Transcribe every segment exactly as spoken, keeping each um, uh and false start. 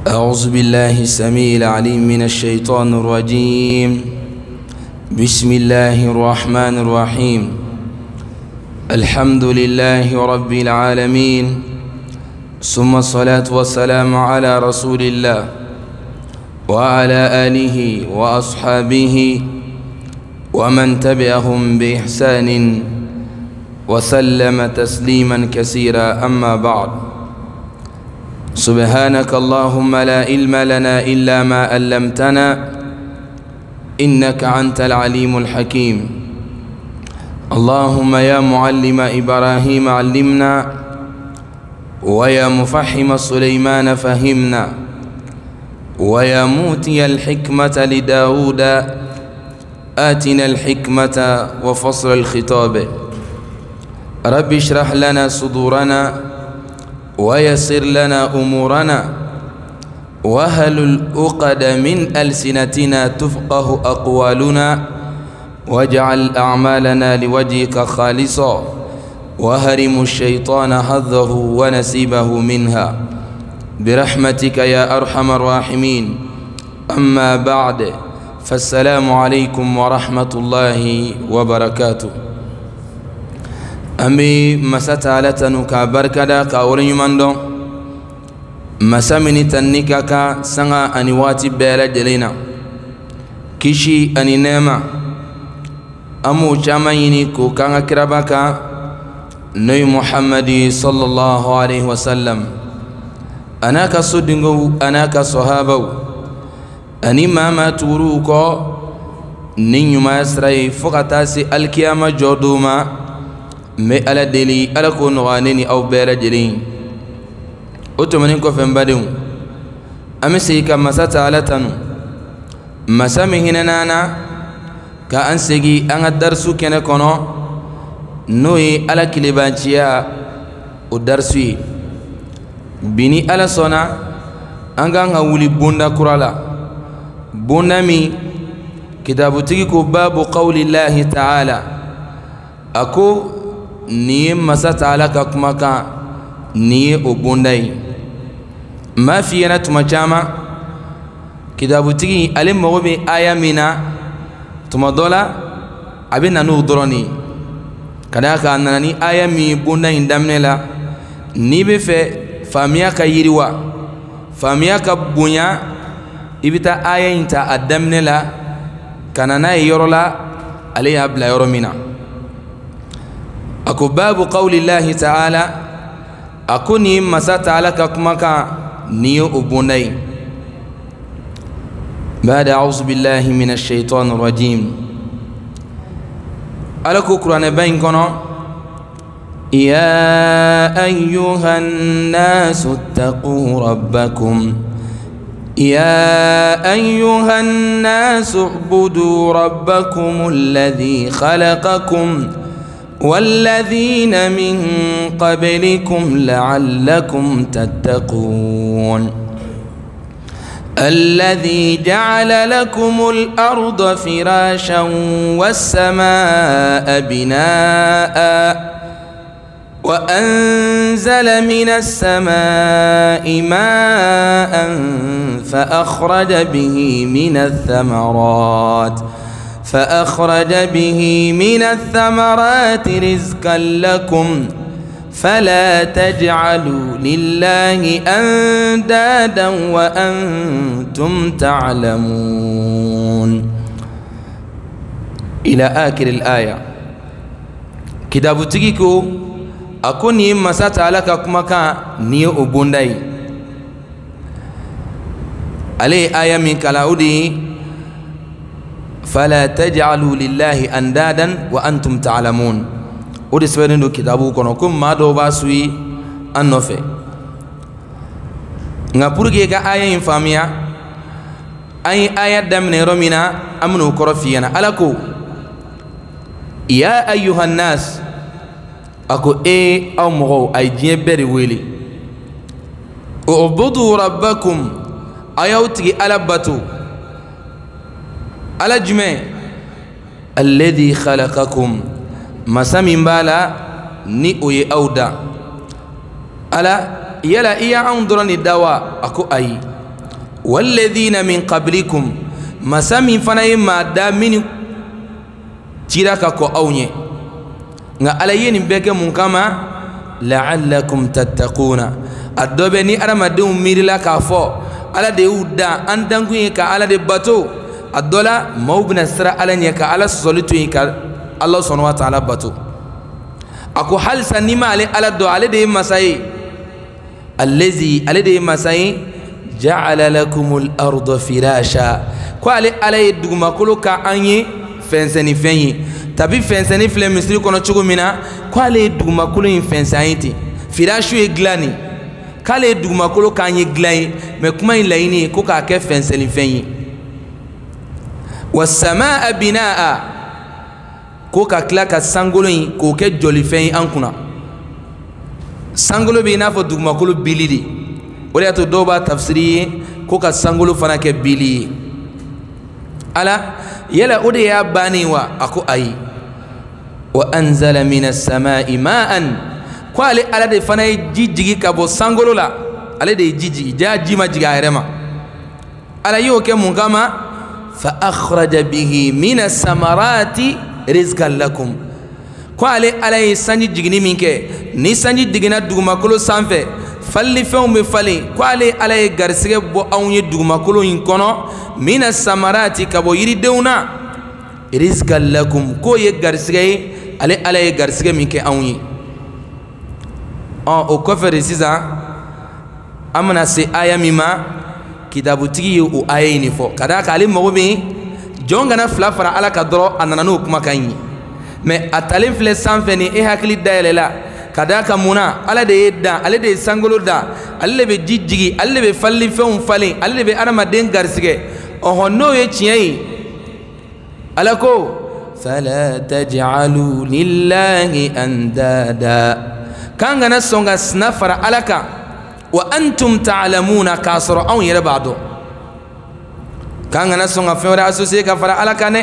أعوذ بالله السميع العليم من الشيطان الرجيم. بسم الله الرحمن الرحيم. الحمد لله رب العالمين، ثم الصلاة والسلام على رسول الله وعلى آله وأصحابه ومن تبعهم بإحسان وسلم تسليما كثيرا. أما بعد، سبحانك اللهم لا علم لنا إلا ما علمتنا إنك أنت العليم الحكيم. اللهم يا معلم إبراهيم علمنا، ويا مفحم سليمان فهمنا، ويا موتي الحكمة لداود آتنا الحكمة وفصل الخطاب. رب اشرح لنا صدورنا ويسر لنا أمورنا وهل العقد من ألسنتنا تفقه أقوالنا، واجعل أعمالنا لوجهك خالصا وهرم الشيطان حظه ونسيبه منها برحمتك يا أرحم الراحمين. أما بعد، فالسلام عليكم ورحمة الله وبركاته. أمي مسات لتنك بركدا كاورين يمندو مسامني تنكاكا سنغا أنيواتي بيلا جلينا كيشي أني نيما أمو جامعيني كو كانا كراباكا نبي محمد صلى الله عليه وسلم. أنا كصدنغو أنا كصحابو أني ماما توروكو نينيو ما يسري فقطاسي الكيامة جودوما مي على دلي على كون غانيني أو بيرا جلين أتمنين كو فنباديو أمسي كمساتا على تنو مسامي هنا نانا كأنسيجي أنا الدرسو كنا كونو نوي على كليبانشيا ودرسوي بني على صنا أنغا ولي بوندا كورالا بوندا مي كتابو تيكو باب قول الله تعالى أكو نيه مسات على كمكا نيه أبونداي ما في أنا تمجامع كتابو تيجي ألم مغبي آية منا تمدولا أبينا نودروني كذا كأنني آية مي بوندا إندمنلا نيبي في فاميا كيروا فاميا كبونيا إبتا آية إنتا أدمنلا كأننا يرولا عليها بلا يرومينا. أكو باب قول الله تعالى أكوني مسات على كمكا نيو أبوني. بعد أعوذ بالله من الشيطان الرجيم. ألكو قرآن بين كنا يا أيها الناس اتقوا ربكم يا أيها الناس اعبدوا ربكم الذي خلقكم والذين من قبلكم لعلكم تتقون. الذي جعل لكم الأرض فراشا والسماء بناء وأنزل من السماء ماء فأخرج به من الثمرات فأخرج به من الثمرات رزقا لكم فلا تجعلوا لله أندادا وأنتم تعلمون. إلى آخر الآية. كتاب تيكو أكوني مسات على كمكا نيو أبونداي عليه آية من كلاودي فلا تجعلوا لله أندادا وأنتم تعلمون. ودي سبرندو كتابو كونو كم ما دو باسوي أنوفي نغابورغي كا آية إنفاميا أي آية دمني رومينا أمنو كروفينا ألاكو يا أيها الناس أكو إيه أو مغو أي جيبري ويلي اعبدوا ربكم أيوتي ألبتو على جمع الذي خلقكم مسامين بالا ni oye awda ala yala iya an dorani dawa ako ayi walladhina min qablikum masami fana ma da min cira ka ko awnye nga ala yeni beke mun kama la'allakum tattaquna adobe ni aramadum mirila ka fo ala de uda andangu ka ala de bato adola mawbna sira ala nya ka ala solitu ka Allah subhanahu wa ta'ala bato ako hal sanima ale ala do ale de masai allazi ale de masai ja'ala lakumul arda firasha ko ale ale duguma kolo ka anye fenseni fenyi tabi fenseni fle misri kono chugo mina ko ale duguma kolo in fensayiti firashu e glani kale duguma kolo ka anye glai me kuma in laini ko ka ke fenseni fenyi was samaa binaa ko ka kila ka sangolo in ko ke joli fenyi ankuna sangolo be na fo duguma kolo bilidi o ya to doba tafsiri ko ka sangolo fana ke bili ala yala ode ya bani wa ako ayi wa anzala minas samai ma'an ko ale ala de fana jijigi ka bo sangolo la ale de jijigi ja jima jiga yarema ala yo ke mun kama fa akhraja bihi minas samarati rizqan lakum ko ale ala sanji jigini minke ni sanji digina duguma kolo sanfe falli fɛnw be falen ko ale ala ye garisɛgɛ bɔ anw ye dugumakolo in kɔnɔ mina samarati ka bɔ yiridenw na rizqan lakum k'o ye garisɛgɛ ye ale ala ye garisɛgɛ min kɛ anw ye ɔ o kɔfɛ de sisan an bɛna se aya min ma kitabutigi ye o aya in de fɔ ka d'a kan ale mago bɛ jɔn kana fila fara ala ka dɔrɔn a nana n'o kumakan ye mɛ a talen filɛ sanfɛ ni e hakili dayɛlɛla kadaka muna ala de yedda ale de sangolo da ale be jijigi ale be falli fɛnw falen ale be adamaden garisɛgɛ ɔhɔ n'o ye tiɲɛ ye ala ko fala taj'alu lillahi andada kan kana sɔn ka sina fara ala kan wa antum ta'lamuna k'a sɔrɔ anw yɛrɛ b'a dɔn kan kana sɔn ka fɛn wɛrɛ associer ka fara ala kan dɛ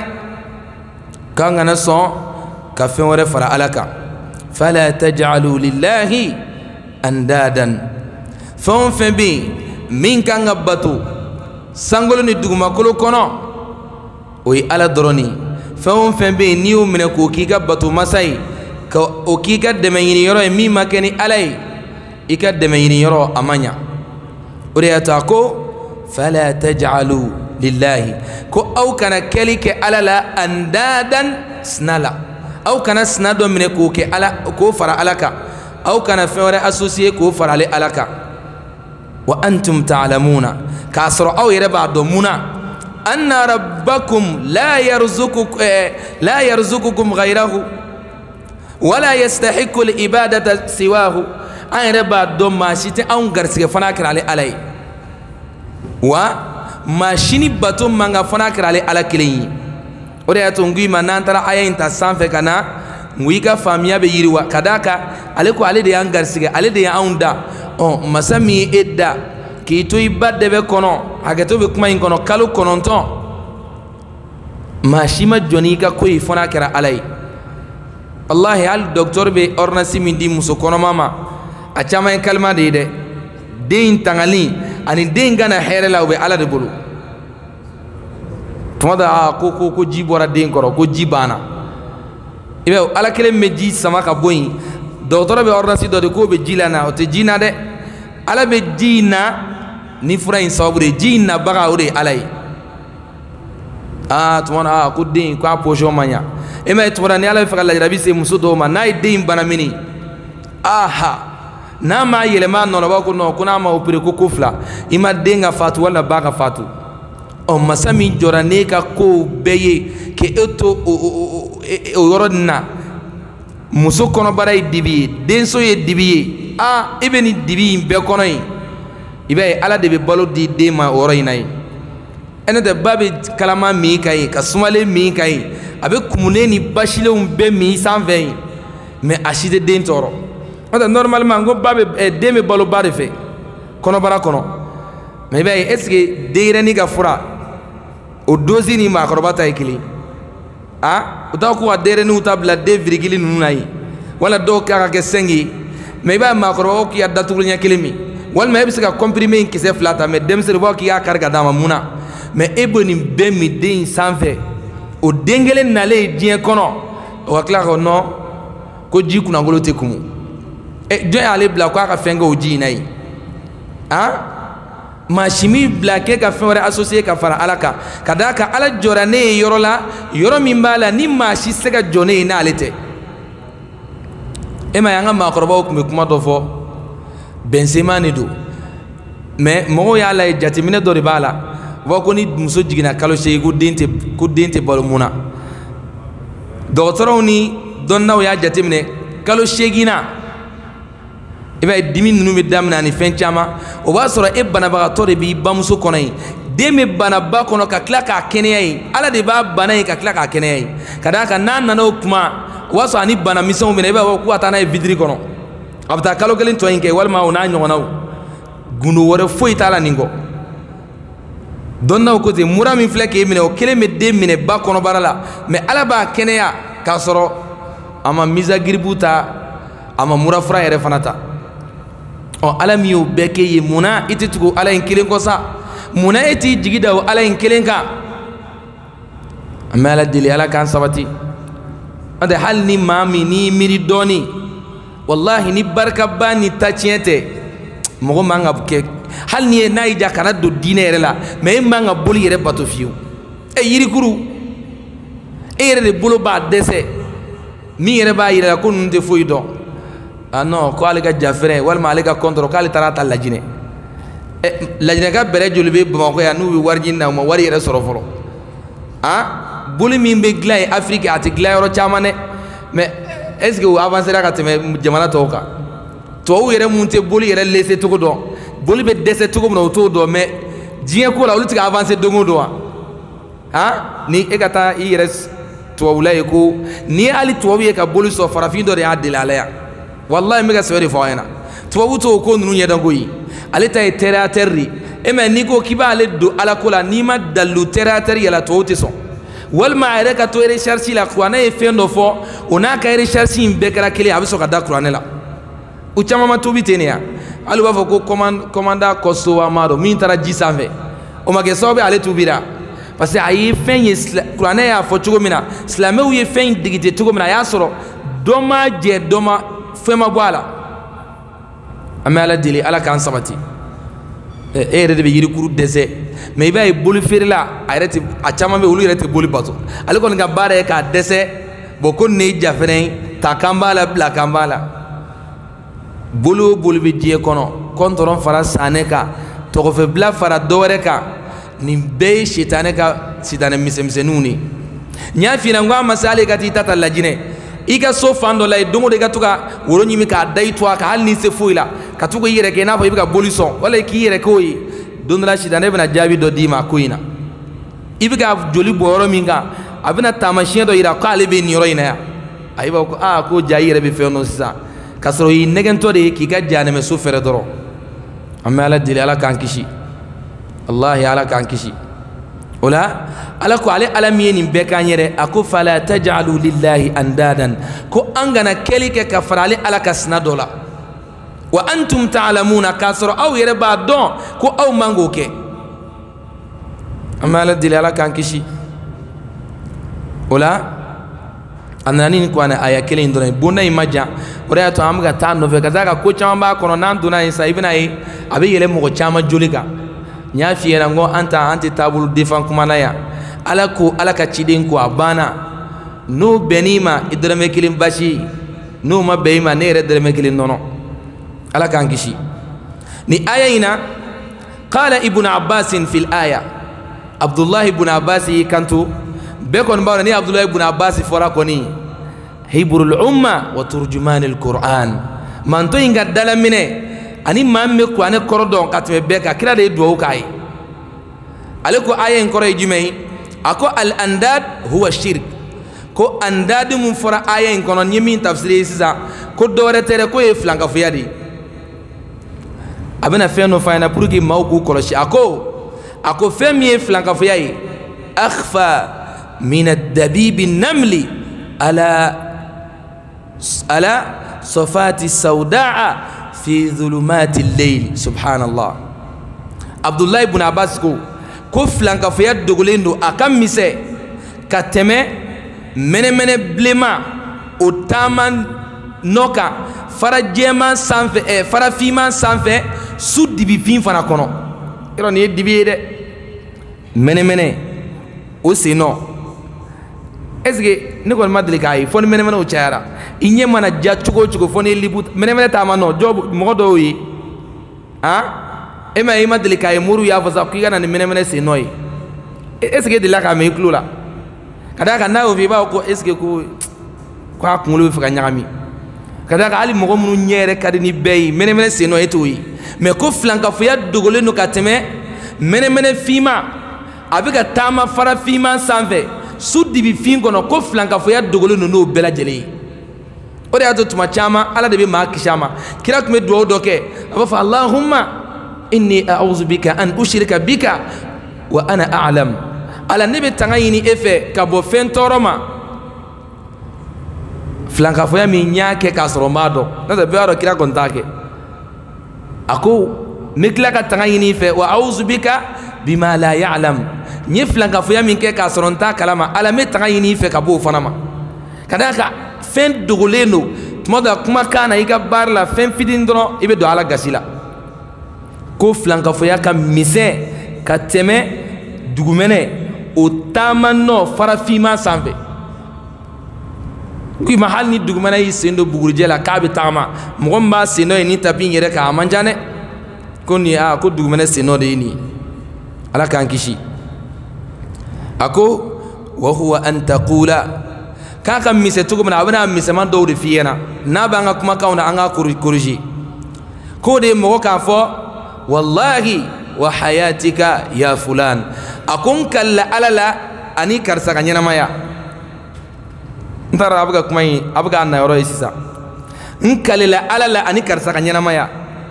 kan kana sɔn ka fɛn wɛrɛ fara ala kan فلا تجعلوا لله اندادا فون فبي من كان غبطو سانغولو ني دوغما كولو كونو وي على دروني فون فبي نيو من كوكي غبطو مساي كو اوكي كدميني يرو مي مكني علي يكدميني يرو امانيا ورياتاكو فلا تجعلوا لله كو او كان كليك على لا اندادا سنالا أو كان سنادو من كوكي على كوفر علىك أو كان فور أسوسي كوفر على علىك وأنتم تعلمون كاسر أو يربع دومنا أن ربكم لا يرزقكم لا يرزقكم غيره ولا يستحق العبادة سواه أن يربع دوم ماشيت أو غرسك فناكر على علي وماشيني باتوم مانغا فناكر على على كلين o de y'a to ngui ma n'an taara aya in ta sanfɛ ka na ngui ka faamuya bɛ yiriwa ka d'a kan ale ko ale de y'an garisɛgɛ ale de y'anw da ɔ masa min ye e da k'i to i ba dɛbɛ kɔnɔ hakɛto bɛ kuma in kɔnɔ kalo kɔnɔntɔn maa si ma jɔ n'i ka ko ye fo n'a kɛra ala ye walahi hali dɔkitɔri bɛ ordonnance min di muso kɔnɔma ma a caman ye kalima de ye dɛ den tangali ani den kana hɛrɛ la o bɛ ala de bolo. tuma dɔ a ko ko ko ji bɔra den kɔrɔ ko ji banna i bɛ ala kelen bɛ ji sama ka bɔ yen dɔgɔtɔrɔ bɛ ordonnance dɔ de k'o bɛ ji la na o tɛ ji na dɛ ala bɛ ji in na ni fura in sababu de ji in nabaga o de ye ala ye aa tuma dɔ a ko den ko a position ma ɲa e ma ye tuma dɔ ni ala bɛ fɛ ka lajarabi se muso dɔw ma n'a ye den in bana mini aha n'a ma yɛlɛma a nɔ na o b'a fɔ ko non ko n'a ma opérer ko ko fila i ma den ka fatu wala ba ka fatu. ɔ masa min jɔra n'e ka kow bɛɛ ye k'e to o yɔrɔ nin na muso kɔnɔbara ye dibi ye denso ye dibi ye aa e bɛ nin dibi in bɛɛ kɔnɔ yen i b'a ye ala de bɛ balo di den ma o yɔrɔ in na yen e n'o tɛ ba bɛ kalama min ka ye ka sumalen min ka ye a bɛ kumulen ni basilenw bɛɛ min sanfɛ yen mɛ a si tɛ den tɔɔrɔ n'o tɛ normalement ko ba bɛ den bɛ balo ba de fɛ kɔnɔbara kɔnɔ mɛ i b'a ye est ce que denyɛrɛnin ka fura o dosi ni maakɔrɔba ta ye kelen a o t'a ko ka denyɛrɛninw ta bila den virgule ninnu na yen wala dɔw k'a ka kɛ cinq ye mɛ i b'a ye maakɔrɔbaw k'i ka datugu ɲɛ kelen min walma e bɛ se ka comprimé in kisɛ fila ta mais denmisɛnnin b'a fɔ k'i y'a kari ka d'a ma mun na mais e bɛ nin bɛɛ min den in sanfɛ o den kelen nalen diɲɛ kɔnɔ o ka tila ka nɔ ko ji kunnafolo tɛ kumu ɛ jɔn y'ale bila k'a ka fɛn kɛ o ji in na yen han maa si m'i bila k'e ka fɛn wɛrɛ associé ka fara ala kan ka d'a kan ala jɔra ne ye yɔrɔ la yɔrɔ min b'a la ni maa si se ka jɔ ne ye n'ale tɛ e ma ye an ka maakɔrɔbaw tun bɛ kuma dɔ fɔ bɛnseman de don mais mɔgɔw y'a lajɛ jateminɛ dɔ de b'a la u b'a fɔ ko ni muso jiginna kalo seegin ko den tɛ ko den tɛ balo mun na dɔgɔtɔrɔw ni dɔnnaw y'a jateminɛ kalo seegin na i b'a ye dimi ninnu bɛ daminɛ ani fɛn caman o b'a sɔrɔ e banabagatɔ de b'i bamuso kɔnɔ yen den bɛ bana ba kɔnɔ ka tila k'a kɛnɛya yen ala de b'a bana yen ka tila k'a kɛnɛya yen ka d'a kan n'a nana o kuma o b'a sɔrɔ ani bana misɛnw minɛ i b'a fɔ ko ka taa n'a ye vitiri kɔnɔ a bɛ taa kalo kelen tɔ in kɛ walima o n'a ɲɔgɔnnaw gundo wɛrɛ foyi t'a la nin kɔ dɔnnaw ko ten mura min filɛ k'e minɛ o kelen bɛ den minɛ ba kɔnɔbara la mais ala b'a kɛnɛya k'a sɔrɔ a ma misagiribu ta a ma mura fura yɛrɛ fana ta ɔ ala min y'o bɛɛ k'e ye munna i tɛ tugu ala in kelen kɔ sa munna e t'i jigi da o ala in kelen kan an bɛ ala deli ala k'an sabati n'o tɛ hali ni maa min n'i miiri dɔɔnin wallahi ni barikaba ni ta tiɲɛ tɛ mɔgɔ man ka kɛ hali ni ye n'a y'i diya kana don diinɛ yɛrɛ la mais e man ka boli yɛrɛ bato fiyewu e yirikuru e yɛrɛ de bolo b'a dɛsɛ min yɛrɛ b'a yira ko ninnu tɛ foyi dɔn ah non ko ale ka jafɛrɛ walima ale ka kɔntɔrɔ k'ale taara ta lajinɛ ɛ lajinɛka bɛrɛ joli bɛ bamakɔ yan n'u bɛ wari ɲini na u ma wari yɛrɛ sɔrɔ fɔlɔ ah boli min bɛ dilan yen afiriki a tɛ dilan yɔrɔ caman dɛ mais est ce que o avancera ka tɛmɛ jamana tɔw kan tubabuw yɛrɛ mun tɛ boli yɛrɛ lese cogo dɔn boli bɛ dɛsɛ cogo min na o t'o dɔn mais diɲɛ ko la olu tɛ ka avancer don o don wa han ni e ka taa i yɛrɛ tubabula ye ko ni ye hali tubabu ye ka boli sɔrɔ farafin dɔ de y'a deli ala yan wallahi n bɛ ka sɛbɛn de fɔ aw ɲɛna tubabu t'o ko ninnu ɲɛdɔn koyi ale ta ye terre-à-terre de e mɛ n'i ko k'i b'ale don ala ko la n'i ma dalu terre-à-terre yɛlɛ tubabu tɛ sɔn walima a yɛrɛ ka to recherche la kuranɛ ye fɛn dɔ fɔ o n'a ka recherche in bɛɛ kɛra kelen a bɛ sɔn ka da kuranɛ la u caman ma tuubi ten de yan hali u b'a fɔ ko commanda Kosovo Amado min taara ji sanfɛ o ma kɛ sababu ye ale tuubira parce que a ye fɛn ye kuranɛ y'a fɔ cogo min na silamɛw ye fɛn in digite cogo min na a y'a sɔrɔ dɔ ma jɛ dɔ ma fɛn ma bɔ a la an bɛ ala deli ala k'an sabati e yɛrɛ de bɛ yirikuru dɛsɛ mais i b'a ye boli feerela a yɛrɛ tɛ a caman bɛ olu yɛrɛ tɛ boli bato ale kɔni ka baara ye k'a dɛsɛ bon ko nin ye ja fɛnɛ ye ta kan b'a la bila kan b'a la boli o boli bɛ diɲɛ kɔnɔ kɔntɔrɔn fara sanɛ kan tɔgɔfɛbila fara dɔwɛrɛ kan nin bɛɛ ye sitanɛ ka sitanɛ misɛnmisɛnninw de n y'a f'i ɲɛna n ko a ma se hali ka t'i ta ta lajinɛ i ka so fan dɔ la yen don o don i ka to ka woro ɲimi k'a da i to a kan hali n'i se foyi la ka to k'i yɛrɛ kɛ i n'a fɔ i bɛ ka boli sɔn wala k'i yɛrɛ k'o ye don dɔ la sitanɛ bɛna jaabi dɔ d'i ma ko in na i bɛ ka joli bɔ yɔrɔ min kan a bɛna taamasiyɛn dɔ yira k'ale bɛ nin yɔrɔ in na yan a b'a fɔ ko aa ko ja i yɛrɛ bɛ fɛn dɔ sisan k'a sɔrɔ o y'i nɛgɛntɔ de ye k'i ka jahanɛmɛso fɛrɛ dɔrɔn an bɛ ala deli ala k'an kisi wallahi ala k'an kisi o la ala ko ale ala min ye nin bɛɛ k'an yɛrɛ a ko fala taj'alu lillahi andadan ko an kana kɛli kɛ ka fara ale ala ka sina dɔ la wa antum ta'lamuna k'a sɔrɔ aw yɛrɛ b'a dɔn ko aw man k'o kɛ an bɛ ala deli ala k'an kisi o la a nana ni nin kuranɛ aya kelen in dɔrɔn ye bonda in ma jan o de y'a to an bɛ ka taa nɔfɛ ka taa ka ko caman b'a kɔnɔ n'an donna yen sisan i bɛna ye a bɛ yɛlɛ mɔgɔ caman joli kan n y'a f'i ɲɛna n ko an ta an tɛ taabolo defan kuma na yan ala ko ala ka ciden ko a banna n'o bɛnn'i ma i dɔrɔmɛ kelen basi n'o ma bɛn i ma ne yɛrɛ dɔrɔmɛ kelen nɔnɔ ala k'an kisi ni aya in na qala ibnu abbasin fil aya abdullahi ibnu abbas y'i kanto bɛɛ kɔni b'a dɔn ni abdullahi ibnu abbas fɔra kɔni hibrul umma wa turjumanil qur'an manto in ka dalaminɛ ani maa min bɛ kuranɛ kɔrɔ dɔn ka tɛmɛ bɛɛ kan kira de ye duwawu k'a ye ale ko aya in kɔrɔ ye jumɛn ye a ko al andad huwa shirk ko andad mun fɔra aya in kɔnɔ n ye min tafsiri ye sisan ko dɔwɛrɛ tɛ dɛ ko ye filankafoya de ye a bɛna fɛn dɔ f'a ɲɛna pour que maaw k'u kɔlɔsi a ko a ko fɛn min ye filankafoya ye akhfa min ad-dabibi namli ala ala sofati saudaa fi dhulumati al-layl subhanallah. Abdullah ibn Abbas ko ko flanka foya dogolen do akam mise ka tɛmɛ mɛnɛmɛnɛ bilenma o taman noka fara jɛman sanfɛ ɛ fara fiman sanfɛ su dibi fin fana kɔnɔ yɔrɔ nin ye dibi ye dɛ mɛnɛmɛnɛ o sen nɔ est ce que ne kɔni ma deli k'a ye fɔ ni mɛnɛmɛnɛ o cayara i ɲɛ mana ja cogo o cogo fɔ ni libu mɛnɛmɛnɛ taama nɔ jɔ mɔgɔ dɔw ye han e ma ye i ma deli k'a ye muru y'a fɔ sa k'i ka na ni mɛnɛmɛnɛ sen nɔ ye est ce que e delila k'a mɛn i tulo la ka d'a kan n'a y'o fɔ i b'a fɔ ko est ce que ko ko a kunkolo bɛ fɛ ka ɲagami ka d'a kan hali mɔgɔ minnu ɲɛ yɛrɛ ka di ni bɛɛ ye mɛnɛmɛnɛ sen nɔ e t'o ye mɛ ko filankafoya dogolen don ka tɛmɛ mɛnɛmɛnɛ finma a bɛ ka taama fara finman sanfɛ su dibi fin kɔnɔ ko filankafoya dogolen don n'o bɛɛ lajɛlen ye o de y'a to tuma caman ala de bɛ maa kisi a ma kira tun bɛ dugawu dɔ kɛ a b'a fɔ alahumma inni a'udhu bika an ushrika bika wa ana a'lam ala ne bɛ tanga ɲini e fɛ ka bɔ fɛn tɔɔrɔ ma filankafoya min y'a kɛ k'a sɔrɔ n b'a dɔn n'o tɛ bɛɛ b'a dɔn kira kɔni t'a kɛ a ko n bɛ tila ka tanga ɲini i fɛ wa a'udhu bika bima la ya'lam n ye filankafoya min kɛ k'a sɔrɔ n t'a kalama ala n bɛ tanga ɲini i fɛ ka bɔ o fana ma ka d'a kan fɛn dogolen don tuma dɔ la kumakan na i ka baara la fɛn fitinin dɔrɔn i bɛ don ala gasi la ko filankafoya ka misɛn ka tɛmɛ dugumɛnɛ o taama nɔ farafinma sanfɛ ko i ma hali ni dugumɛnɛ y'i sen don bugurijɛ la k'a bɛ tagama mɔgɔ min b'a sen dɔ ye ni tapi in yɛrɛ kan a man ca dɛ ko nin a ko dugumɛnɛ sen dɔ de ye nin ye ala k'an kisi a ko wa huwa an taqula k'a ka misɛ cogo min na a bɛna misɛman dɔw de f'i ɲɛna n'a b'an ka kumakanw na an k'a corriger k'o de ye mɔgɔ k'a fɔ wallahi wa hayatika ya fulan a ko n kalila ala la ani karisa ka ɲɛnamaya n taara a bɛ ka kuma in a bɛ k'a na yɔrɔ ye sisan n kalila ala la ani karisa ka ɲɛnamaya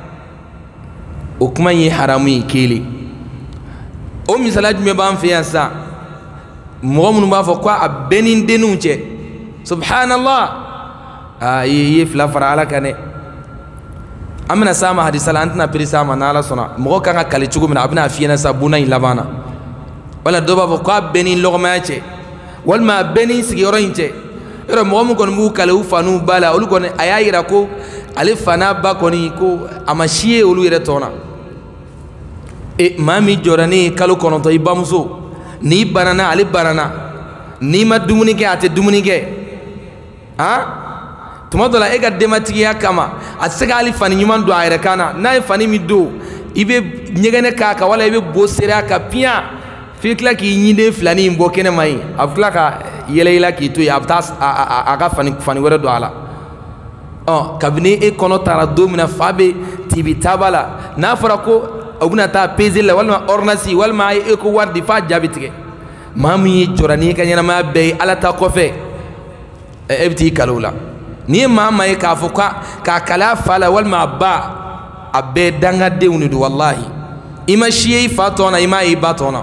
o kuma in ye haramu ye kelen o misala jumɛn b'an fɛ yan sisan mɔgɔ minnu b'a fɔ ko a bɛɛ ni n denninw cɛ subhanallah aa i ye fila fara ala kan dɛ an bɛna s'a ma hadisa la an tɛna pere s'a ma n'ala sɔnna mɔgɔ kan ka kale cogo min na a bɛna a f'i ɲɛna sa bonda in laban na wala dɔw b'a fɔ ko a bɛɛ ni lɔgɔmaya cɛ walima a bɛɛ ni sigiyɔrɔ in cɛ yɔrɔ mɔgɔ min kɔni b'u kale u fa n'u ba la olu kɔni a y'a yira ko ale fa n'a ba kɔni ko a ma si ye olu yɛrɛ tɔ na e maa min jɔra ne ye kalo kɔnɔntɔn i bamuso n'i banana ale banana n'i ma dumuni kɛ a tɛ dumuni kɛ han tuma dɔ la e ka denbatigiya kama a tɛ se ka hali fani ɲuman don a yɛrɛ kan na n'a ye fani min don i bɛ ɲɛgɛnɛ k'a kan wala i bɛ bo seri a kan piyan f'i tila k'i ɲiden filani in bɔ kɛnɛma yen a bɛ tila ka yɛlɛ i la k'i to yen a bɛ taa a a ka fani fani wɛrɛ don a la ɔ kabini e kɔnɔ taara don min na fa bɛ tibi taaba la n'a fɔra ko o bɛna taa peseli la walima ordonnance walima a ye eko wari di f'a jaabi tigɛ maa min ye jɔra n'i ka ɲɛnamaya bɛɛ ye ala ta kɔfɛ e bɛ t'i kale o la n'i ye maa maa ye k'a fɔ k'a kale a fa la walima a ba a bɛɛ dangadenw de don walahi i ma si ye i fa tɔn na i m'a ye i ba tɔn na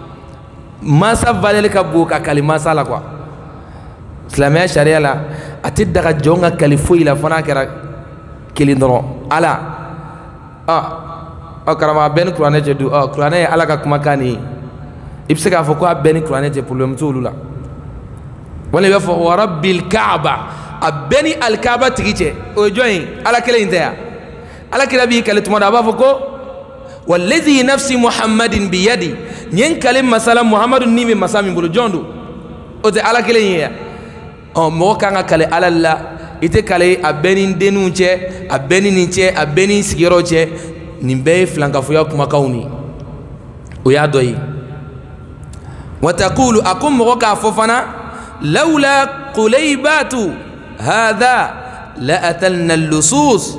mansa valeur ka bon ka kale mansa la quoi silamɛya sariya la a tɛ daga jɔn ka kale foyi la fo n'a kɛra kelen dɔrɔn ala ah ɔ karamɔgɔ a bɛɛ ni kuranɛ cɛ don ɔ kuranɛ ye ala ka kumakan de ye i bɛ se k'a fɔ ko a bɛɛ ni kuranɛ cɛ problème t'olu la wala i b'a fɔ wa rabbil kaaba a bɛɛ ni alikaaba tigi cɛ o ye jɔn ye ala kelen in tɛ yan ala kira b'i kale tuma dɔ a b'a fɔ ko wallazi nafsi muhammadin biyadi n ye n kale masala muhammadu ni bɛ masa min bolo jɔn don o tɛ ala kelen ye yan ɔ mɔgɔ kan ka kale ala la i tɛ kale a bɛɛ ni denninw cɛ a bɛɛ ni nin cɛ a bɛɛ ni sigiyɔrɔ cɛ nin bɛɛ ye filankafoya kumakanw ni o y'a dɔ ye watakulu a ko mɔgɔ k'a fɔ fana lawla qulaybatu hadha la atalna lusus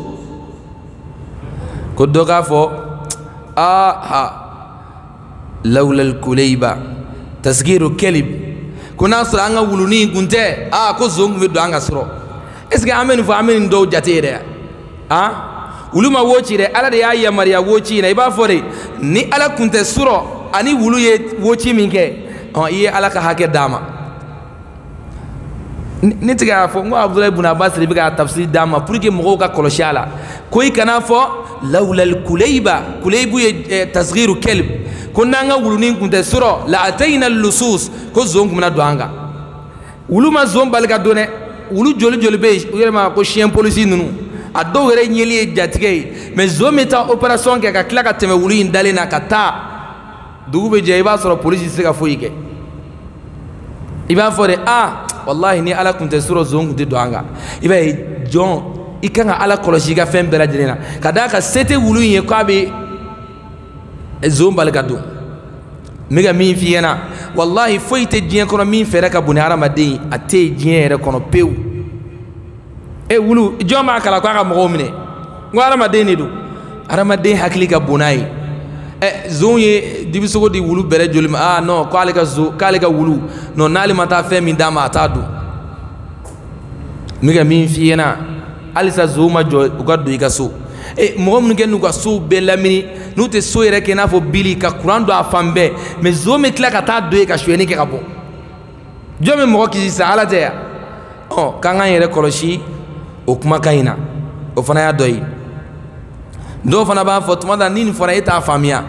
ko dɔ k'a fɔ aha lawla qulayba tasgiru kelib ko n'a sɔrɔ an ka wulunin kun tɛ aa ko zon kun bɛ don an ka sɔrɔ est ce que an bɛ nin fɔ an bɛ nin dɔw jate yɛrɛ han wulu ma wo ci dɛ ala de y'a yamaruya wo ci in na i b'a fɔ de ni ala kun tɛ surɔ ani wulu ye wo ci min kɛ ɔ i ye ala ka hakɛ d'a ma ne tɛ k'a fɔ n ko Abdulahi ibn Abbas de bɛ ka tafsir d'a ma pour que mɔgɔw ka kɔlɔsi a la ko i kana fɔ lawlal kulayba kulaybu ye tasghiru kelb ko n'an ka wulunin tun tɛ sɔrɔ la atayna lusus ko zon tun bɛna don an kan wulu ma zon bali ka don dɛ wulu joli joli bɛ yen u yɛrɛ ma ko chien polisi ninnu a dɔw yɛrɛ ɲɛli ye jatigɛ ye mais zon bɛ taa opération kɛ ka tila ka tɛmɛ wulu in dalen na ka taa dugu bɛ jɛ i b'a sɔrɔ polisi tɛ se ka foyi kɛ i b'a fɔ de ah wallahi ni ala tun tɛ sɔrɔ zon tun tɛ don an kan i b'a ye jɔn i kan ka ala kɔlɔsi i ka fɛn bɛɛ lajɛlen na ka d'a kan se tɛ wulu in ye k'a bɛ zon bali ka don n bɛ ka min f'i ɲɛna wallahi foyi tɛ diɲɛ kɔnɔ min fɛɛrɛ ka bon ni hadamaden ye a tɛ yen diɲɛ yɛrɛ kɔnɔ pewu e wulu jɔn b'a kala k'a ka mɔgɔw minɛ n ko hadamaden de don hadamaden hakili ka bon n'a ye ɛ zon ye dibisogo di wulu bɛrɛ joli ma ah non k'ale ka zo k'ale ka wulu non n'ale ma taa fɛn min d'a ma a t'a dun n bɛ ka min f'i ɲɛna halisa zon ma jɔ u ka don i ka so e mɔgɔ minnu kɛ n'u ka sow bɛɛ lamini n'u tɛ so yɛrɛ kɛ i n'a fɔ bili ka kuran don a fan bɛɛ mais zon bɛ tila ka taa don yen ka sonyɛni kɛ ka bɔ jɔn bɛ mɔgɔ kisi sa ala tɛ yan ɔ k'an k'an yɛrɛ kɔlɔsi o kumakan in na o fana y'a dɔ ye dɔw fana b'a fɔ tuma dɔ ni nin fɔra e t'a faamuya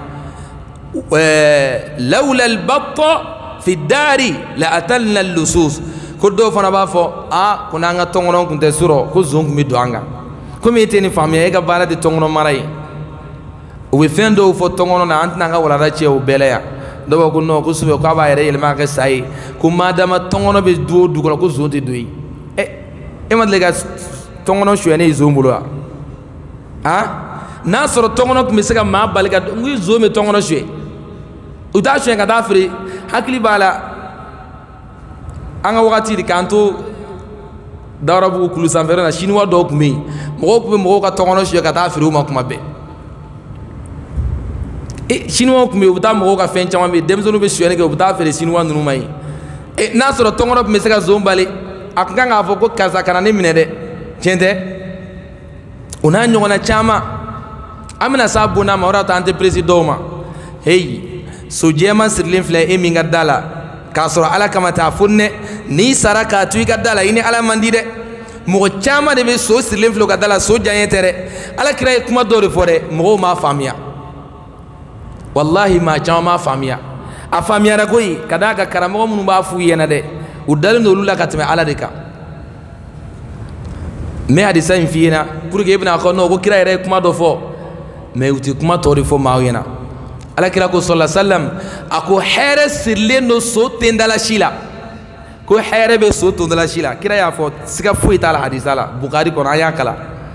ɛɛ lawla albatta fi dari la atalna lusus ko dɔw fana b'a fɔ a ko n'an ka tɔnkɔnɔ tun tɛ sɔrɔ ko zon tun bɛ don an kan komi e tɛ nin faamuya e ka baara tɛ tɔnkɔnɔ mara ye u bɛ fɛn dɔw fɔ tɔnkɔnɔ na an tɛna an ka walanda cɛ o bɛɛ la yan dɔw b'a ko non ko sufɛ k'a b'a yɛrɛ yɛlɛma ka kɛ sa ye ko madama tɔnkɔnɔ bɛ du o du kɔnɔ ko zon tɛ don yen ɛ e ma deli ka tɔnkɔnɔ sonyɛli ye zon bolo wa han n'a sɔrɔ tɔnkɔnɔ tun bɛ se ka maa bali ka n ko zon bɛ tɔnkɔnɔ suɲɛ u t'a suɲɛ ka taa feere hakili b'a la an ka wagati de k'an to Dawarabugu kulu sanfɛla la chinois dɔw tun bɛ yen mɔgɔw tun bɛ mɔgɔw ka tɔnkɔnɔ suɲɛ ka taa feere u ma kuma bɛɛ e chinois tun bɛ yen u bɛ taa mɔgɔw ka fɛn caman bɛ yen denmisɛnninw bɛ suɲɛni kɛ u bɛ taa feere chinois ninnu ma yen e n'a sɔrɔ tɔnkɔnɔ tun bɛ se ka zon bali a tun kan k'a fɔ ko karisa kana ne minɛ dɛ tiɲɛ tɛ o n'a ɲɔgɔnna caman an bɛna s'a bon n'a ma o de y'a to an tɛ peresi dɔw ma heyi so jɛman sirilen filɛ e min ka da la k'a sɔrɔ ala kama t'a fo nɛ n'i sara k'a to i ka da la i ni ala man di dɛ mɔgɔ caman de bɛ so sirilen filɛ u ka da la so diyaɲɛ tɛ dɛ ala kira ye kuma dɔw de fɔ dɛ mɔgɔw m'a faamuya wallahi maa caman m'a faamuya a faamuyara koyi ka d'a kan karamɔgɔ minnu b'a f'u ɲɛna dɛ u dalen don olu la ka tɛmɛ ala de kan n bɛ hadisa in f'i ɲɛna pour que e bɛna fɔ non ko kira yɛrɛ ye kuma dɔ fɔ mais u tɛ kuma tɔ de fɔ maaw ɲɛna ala kira ko sɔlɔ sallam a ko hɛrɛ sirilen don so tendala si la ko hɛrɛ bɛ so tendala si la kira y'a fɔ siga foyi t'a la hadisa la bukari kɔnɔ an y'a kalan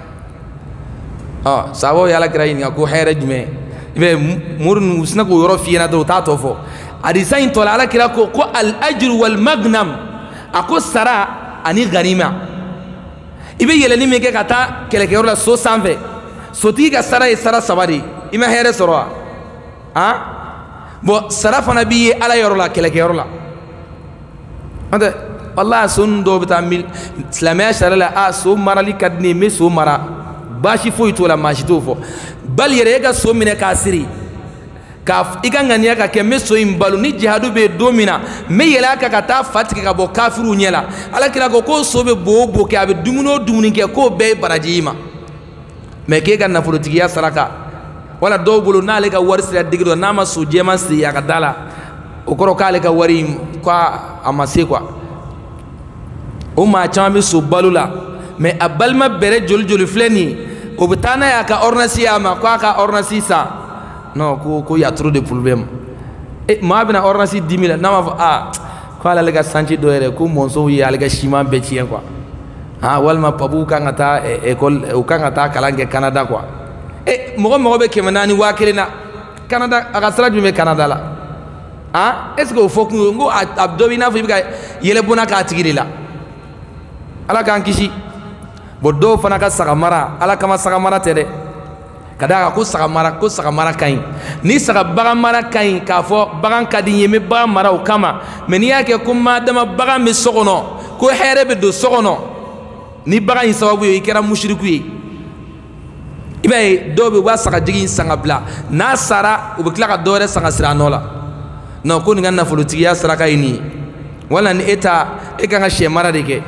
ɔ sahabaw ye ala kira ɲininka ko hɛrɛ jumɛn i bɛ mori ninnu u sina k'o yɔrɔ f'i ɲɛna dɔrɔn u t'a tɔ fɔ hadisa in tɔ la ala kira ko ko al ajru wal magnam a ko sara ani ganima i bɛ yɛlɛni min kɛ ka taa kɛlɛkɛyɔrɔ la so sanfɛ sotigi ka sara ye sara saba de ye i ma hɛrɛ sɔrɔ wa han bɔn sara fana b'i ye ala yɔrɔ la kɛlɛkɛyɔrɔ la n'o tɛ walahi so ninnu dɔw bɛ taa mil silamɛya sariya la a so marali ka di ne ye n bɛ so mara baasi foyi t'o la maa si t'o fɔ bali yɛrɛ e ka so minɛ k'a siri ka i ka ŋaniya ka kɛ n bɛ so in balo ni jihadu bɛ yen don min na n bɛ yɛlɛ a kan ka taa fa tigɛ ka bɔ kafiriw ɲɛ la ala kira ko k'o so bɛ bo o bo kɛ a bɛ dumuni o dumuni kɛ k'o bɛɛ ye baraji i ma mɛ k'e ka nafolotigiya saraka wala dɔw bolo n'ale ka wari sera digi dɔ n'a ma so jɛman siri a ka da la o kɔrɔ k'ale ka wari ko a ma se quoi o maa caman bɛ so balo la mɛ a balima bɛrɛ joli joli filɛ nin ye o bɛ taa n'a ye a ka ordonnance y'a ma ko a ka ordonnance san non ko ko y a trop de problème e maa bɛna ordonnance di min na n'a ma fɔ aa ko ale ka santi dɔ yɛrɛ ko mɔnzɔnw ye ale ka siman bɛɛ tiɲɛ quoi ah walima papuw kan ka taa école u kan ka taa kalan kɛ Canada quoi e mɔgɔ mɔgɔ bɛ kɛmɛ naani waa kelen na Canada a ka sira jumɛn bɛ Canada la ah est ce que o fɔ kun ye n ko a dɔ b'i n'a fɔ i bɛ ka yɛlɛbonna k'a tigi de la ala k'an kisi bon dɔw fana ka saga mara ala kama saga mara tɛ dɛ ka d'a kan ko saga mara ko saga mara ka ɲi ni saga bagan mara ka ɲi k'a fɔ bagan ka di n ye n bɛ bagan mara o kama mɛ n'i y'a kɛ ko madama bagan bɛ so kɔnɔ ko hɛrɛ bɛ don so kɔnɔ ni bagan in sababu ye i kɛra musiriku ye i b'a ye dɔw bɛ u b'a sagajigi in san ka bila n'a sara u bɛ tila ka dɔ wɛrɛ san ka siri a nɔ la non ko nin ka nafolotigiya saraka ye nin ye wala ni e ta e kan ka sɛ mara de kɛ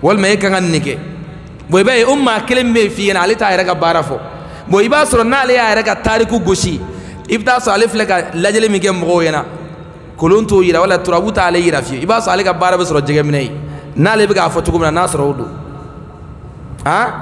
walma e kan nike boy bay umma kelem be fi na ali ta yara ka barafo boy ba soro na ali yara ka tariku goshi ibta so alif laka lajele mi ke mo yana kolon to yira wala turabuta ali yira fi iba so ali ka bara be soro jege minay na le be ga fotu ko na soro do ha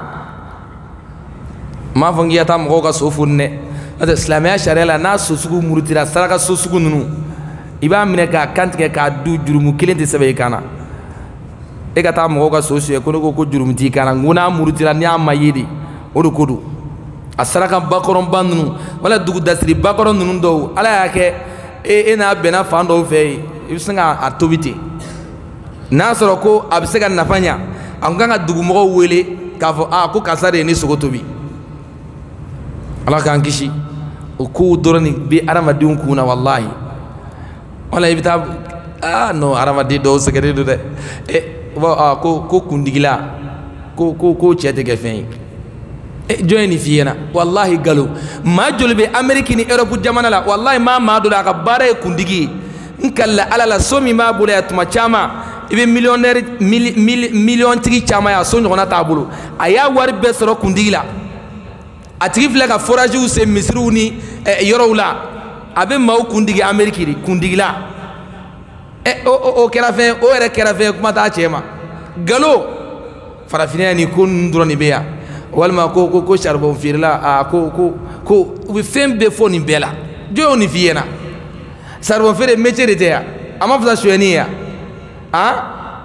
ma fongiya ta mo ka sofunne ata islamiyya sharia la na so sugu murutira saraka so sugu nunu iba mine ka kantike ka du jurumu kilente sebe kana e ka ta mo ka so so ko ko jurumu ti kana nguna murutira ni amma yidi odu kodu asaraka bakoron bandunu wala dugu dasri bakoron nunu do ala yake e ena bena fando fe ibsinga atobiti na soro ko abisega nafanya an kan ka dugu mo wele ka fo a ko kasare ni sogotobi ala kan kishi o ko dorani bi aramadun kuna wallahi wala ibita ah no aramadi do segede do de e wa ko ko kundigila ko ko ko chete ke fen e joini fiena wallahi galo ma jolbe ameriki ni europe jamana la wallahi ma ma do la ka bare kundigi nkalla ala la somi ma bula atuma chama ibe millionnaire million tigi chama ya so nyona tabulu aya wari be soro kundigila atigi fle ka forage ou se misru ni yorowla abe maw kundigi ameriki ri kundigila e o o kera fe o ere kera fe kuma ta chema galo farafina ni kun droni beya walma ko ko ko charbon firla a ko ko ko we fem be foni bela jo ni fiena charbon fere métier de terre ama fza shwenia ha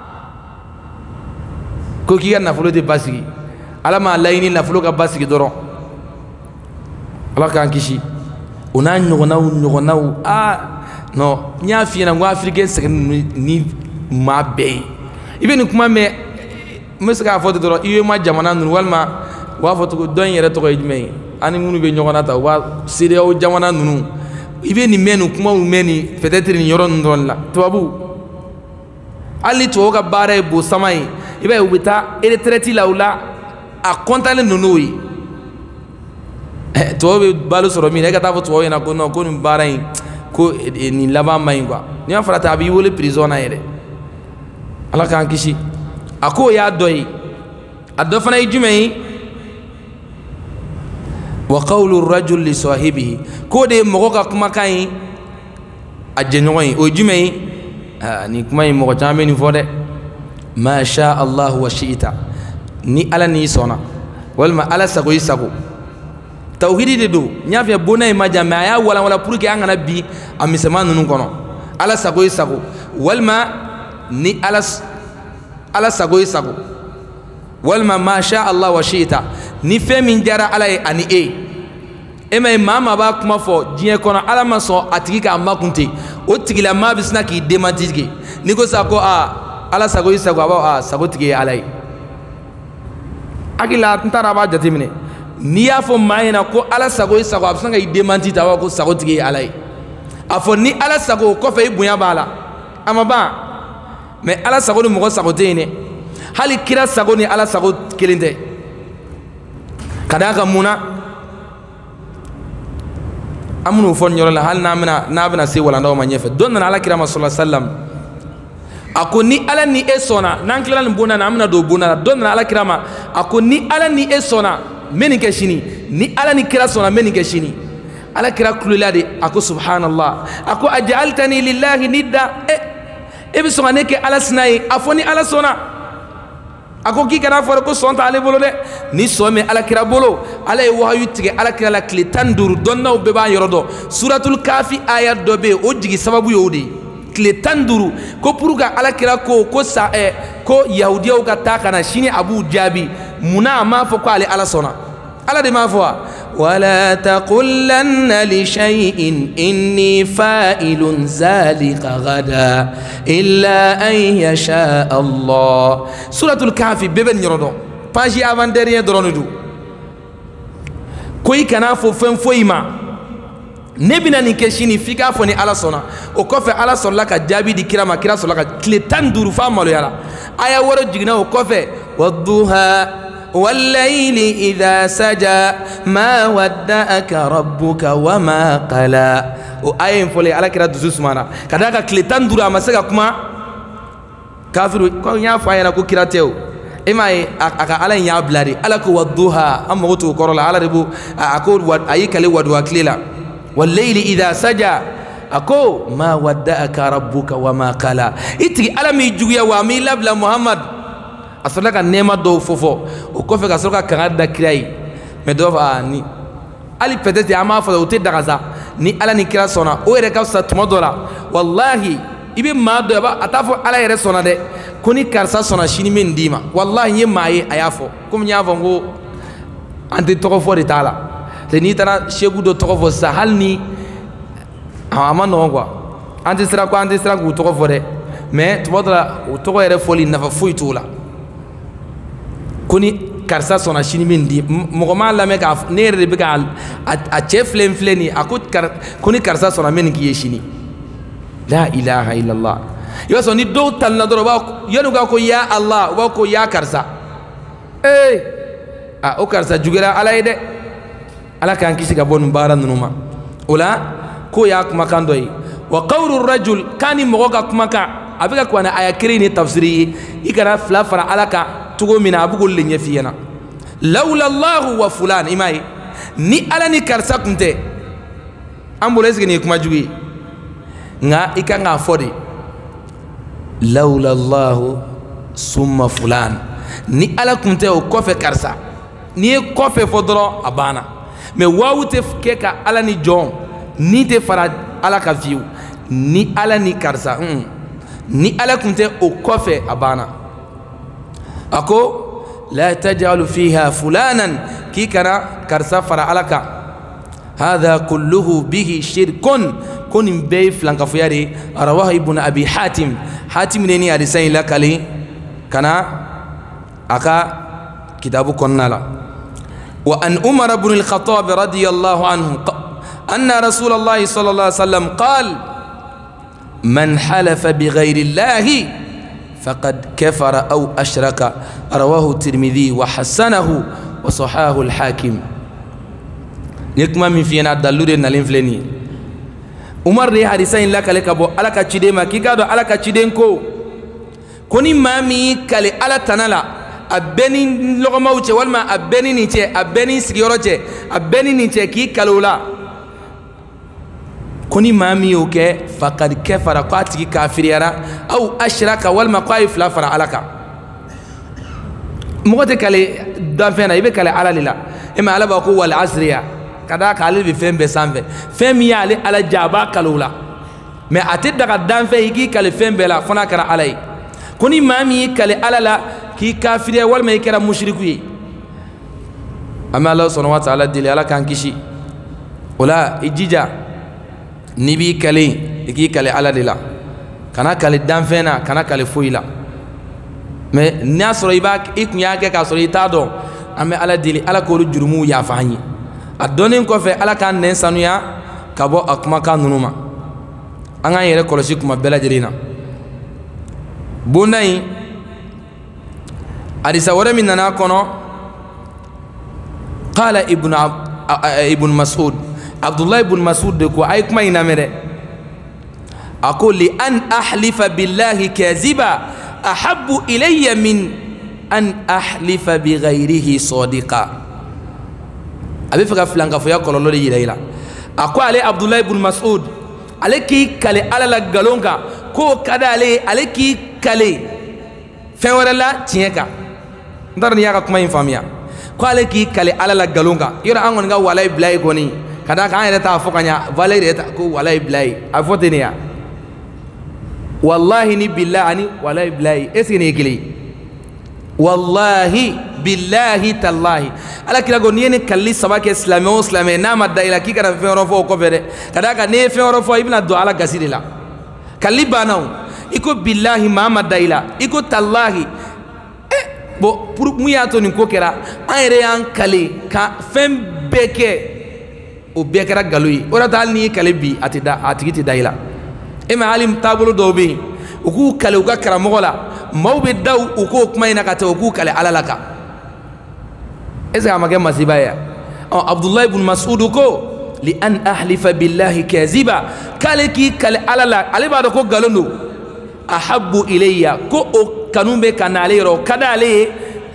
ko ki na fulo de basigi alama layni na fulo ka basigi doron ala kan kishi una nyogona nyogona a no nya fiena ngwa africain sek ni ma be ibeni kuma me musaka foto doron iwe ma jamana nun walma wa foto ko don yere to ko jumay ani munu be nyogona ta wa sire o jamana nunu ibe ni menu kuma meni peut-être ni yoron ndon la tubabu ali to ka bare bo samay ibe ubita retraite la ula a kontale nunu eh to be balu soro mi ka ta foto yana ko no ko ni bare ko ni laba may quoi ni afara ta bi wole prison na yere ala kan kishi ako ya doy addo fana jumay wa qawlu ar-rajul li sahibihi ko de mo ko kuma kai ajenyoy o jumay ni kuma mo ko tamé ni fode ma sha Allah wa shi'ta ni ala ni sona wal ma ala sago isago tawhidi de do nyaafia bonay ma jama ya wala wala pour que angana bi amisema nunu kono ala sago isago wal ma ni ala ala sago isago wal ma ma sha Allah wa shi'ta ni fe min jara ala ani e e may mama ba kuma fo dié kono ala ma so atigi ka makunte o tigila ma bisna ki dematigi ni ko sa ko a ala sago isago ba a sago tigi ala akila ntara ba jatimine ni ya fo mayena ko ala sago isago absanga i demanti tawa ko sago tigi ala afo ni ala sago ko fe bunya bala ama ba mais ala sago ni mo sago tene hali kira sago ni ala sago kelinde kadaka muna amunu fon nyorola hal namina nabina se wala ndaw ma nyefe don na ala kirama sallallahu alaihi wasallam akoni ala ni esona nan kilala mbona na amna do bona don na ala kirama akoni ala ni esona meni ke shini ni ala ni kira sona meni ke shini ala kira kululade ako subhanallah ako ajaltani lillahi nidda e e bi sona neke ala sinai afoni ala sona ako ki kana fara ko sonta ale bolo de ni some ala kira bolo ala e wahayu tige ala kira la kile tandur donna be ba yorodo suratul kafi ayat do be o jigi sababu yodi kile tanduru ko puruga ala kira ko ko sa e ko yahudiya ka ta kana shini abu jabi muna ma fo ko ale ala sona ala de ma fo wala taqulanna li shay'in inni fa'ilun zalika gada illa an yasha Allah suratul kahfi beben yorodo page avant dernier doronudu koy kana fo fen foyima nebina ni keshini fika fo ni ala sona o kofe ala solla ka jabi di kirama kira solla ka kletan duru fa malo yala aya woro jigna o kofe wadduha والليل إذا سجى ما ودأك ربك وما قلى وأين فولي على كرا دزوس مانا كذاك كليتان دورا مسكا كما كافر كون يا فاينا كو كراتيو إما أك على يابلاري على كو ودوها أما غتو كورلا على ربو أكو أي كلي ودوا كليلا والليل إذا سجى أكو ما ودأك ربك وما قلا إتي على ميجويا وامي لبلا محمد أصلك النعمة دو فوفو وكوفك أصلك كعادة كراي مدوف آني علي بدت يا ما فلو تدرسا ni ala ni kira sona o yɛrɛ ka fisa tuma dɔ la wallahi i bɛ maa dɔ ye a t'a fɔ ala yɛrɛ sɔnna dɛ ko ni karisa sɔnna sini min d'i ma wallahi n ye maa ye a y'a fɔ komi n y'a fɔ n ko an tɛ tɔgɔ fɔ de t'a la parce que n'i taara seku dɔ tɔgɔ fɔ sisan hali ni a ma nɔgɔn quoi an tɛ siran ko an tɛ siran k'u tɔgɔ fɔ dɛ mais tuma dɔ la o tɔgɔ yɛrɛ fɔli nafa foyi t'o la ko ni karisa sɔnna sini min di mɔgɔ m'a lamɛn k'a ne yɛrɛ de bɛ ka a cɛ filɛ filɛ nin a ko ko ni karisa sɔnna min k'i ye sini la ilaha illallah i b'a sɔrɔ ni dɔw talina dɔrɔn u b'a yanni u k'a ko ya Allah u b'a ko ya karisa ee a o karisa juguyara ala ye dɛ ala k'an kisi ka bɔ nin baara ninnu ma o la ko y'a kumakan dɔ ye wa qawlu rajul k'a ni mɔgɔ ka kumakan a bɛ ka kuranɛ aya kelen ni tafsiri ye i kana fila fara ala kan togo min na a bɛ k'olu le ɲɛf'i ɲɛna lawla Allahu wa fulan i m'a ye ni ala ni karisa tun tɛ an bolo est ce que nin ye kuma jugu ye nka i kan k'a fɔ de lawla Allahu summa fulan ni ala tun tɛ o kɔfɛ karisa n'i ye kɔfɛ fɔ dɔrɔn a banna mais waawu tɛ kɛ ka ala ni jɔn ni tɛ fara ala kan fiyewu ni ala ni karisa un ni ala tun tɛ o kɔfɛ a banna a ko la tajalu fiha fulanan k'i kana karisa fara ala kan hadha kulluhu bihi shirkun ko nin bɛɛ ye filankafoya de rawahu ibn abi hatim hatim ne ni hadisa in lakali kana a ka kitabu kɔnɔna la wa an umar ibn al-khattab radiyallahu anhu anna rasulallahi sallallahu alaihi wasallam qala man halafa bighayri allahi فقد كفر أو أشرك رواه الترمذي وحسنه وصححه الحاكم نكما من فينا دلوري نالين فلني عمر ري حديثين لك لك ابو على كتشيدما كي كادو على كتشيدنكو كوني مامي كالي على تنالا أبني لغماوتي والما أبني نيتي أبني سكيورتي أبني نيتي كي كالولا كوني مامي اوكي فقد كفر قاتي كافريرا او اشرك والما قاي فلافر عليك موتك علي دافنا يبك على على لا اما على بقوا والعصريه كذا قال بفهم بسام فهم يا علي على جابا كلولا ما اتدغ دان فيكي كل فهم بلا فنا كر علي كوني مامي كل على لا كي كافريا والما يكرا مشركي اما الله سبحانه وتعالى دي على كان كشي ولا اجيجا nibi kale iki kale ala de la kana kale danfena kana kale foyi la mais n'a sɔrɔ i b'a i kun y'a kɛ k'a sɔrɔ i t'a dɔn an bɛ ala deli ala k'olu jurumu yafa an ye a dɔnnen kɔfɛ ala k'an nɛn sanuya ka bɔ a kumakan ninnu ma an k'an yɛrɛ kɔlɔsi kuma bɛɛ lajɛlen na bonda in hadisa wɛrɛ min nana kɔnɔ qala ibn ibn mas'ud Abdullah ibn Mas'ud de ko ay kuma ina mere ako li an ahlifa billahi kaziba ahabbu ilayya min an ahlifa bi ghayrihi sadiqa abi faga flanga fo ya kololo de yira ila ako ale Abdullah ibn Mas'ud ale ki kale ala la galonka ko kada ale ale ki kale fen wala la tienka ndar ni ya ka kuma infamia ko ale ki kale ala la galonka yora an gon ga walay blay goni kada kan yɛrɛ t'a fɔ ka ɲa valeur yɛrɛ ta ko walayi bilayi a fɔ ten de ya wallahi ni billahi ani walayi bilayi est ce que nin ye kelen ye wallahi billahi tallahi ala kira ko n'i ye nin kalili saba kɛ silamɛ o silamɛ n'a ma da i la k'i kana fɛn wɛrɛ fɔ o kɔfɛ dɛ ka d'a kan n'i ye fɛn wɛrɛ fɔ i bɛna don ala gasi de la kalili banna o i ko billahi maa ma da i la i ko tallahi eh bon pour mun y'a to nin ko kɛra an yɛrɛ y'an kale ka fɛn bɛɛ kɛ o bɛɛ kɛra nkalon ye o de ta hali n'i ye kale bi a tɛ da a tigi tɛ da i la e ma hali taabolo dɔw bɛ yen u k'u kale u ka karamɔgɔ la maaw bɛ da u k'o kuma in na ka tɛmɛ u k'u kale ala la kan est ce que a ma kɛ masiba ye ɔ Abdullah ibn Mas'ud ko li an ahlifa billahi kaziba k'ale k'i kale ala la ale b'a dɔn ko nkalon don ahabbu ilayya ko o kanu bɛ ka na ale yɔrɔ o ka d'ale ye